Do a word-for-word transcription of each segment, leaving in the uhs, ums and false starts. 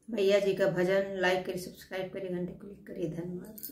भैया जी का भजन लाइक करिए, सब्सक्राइब करिए, घंटे क्लिक करिए। धन्यवाद।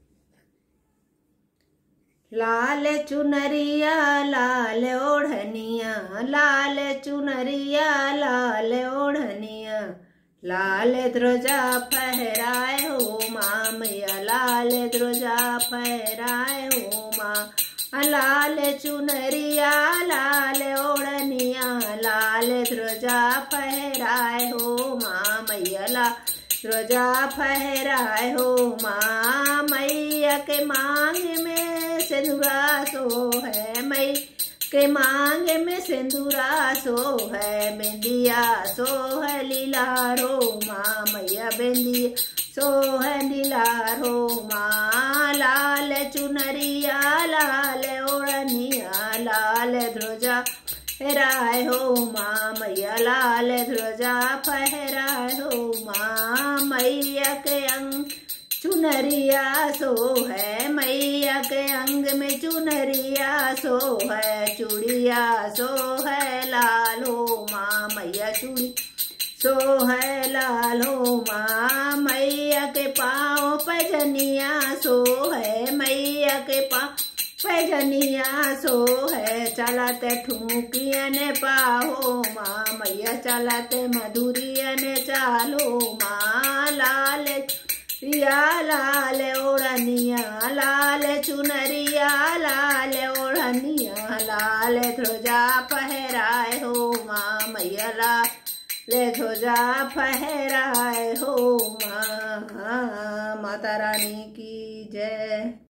लाल चुनरिया लाल ओढ़निया, लाल चुनरिया लाल ओढ़निया, लाल ध्वजा फहराए हो माँ मैया, लाल ध्वजा फहराए हो माँ। लाल चुनरिया लाल ओढ़निया, लाल ध्वजा फहराए हो माँ मैया, लाल ध्वजा फहराए हो माँ। मैया के मांग में सिंदूरा सो है, मई के मांग में सिंदूरा सो है, बिंदिया सो है लीलारो माँ मैया, बिंदिया सो है लीलारो माँ। लाल चुनरिया लाल ओढ़निया, लाल ध्वजा फहराए हो माँ मैया, लाल ध्वजा फहराए हो माँ। मैया के अंग चुनरिया सो है, मैया के अंग में चुनरिया सो है, चूड़िया सो है लाल हो माँ मैया, चूड़ी सो है लाल हो माँ। मैया के पाँव पैजनिया सो है, मैया के पाँव पैजनिया सो है, चलते ठुमकिया ने पाहो माँ मैया, चलते मधुरिया ने चालो माँ। लाल रिया लाल ओढ़निया, लाल चुनरिया लाल ओढ़निया, लाल ध्वजा फहराए हो माँ मैया, लाल ध्वजा फहराए हो माँ। माता रानी की जय।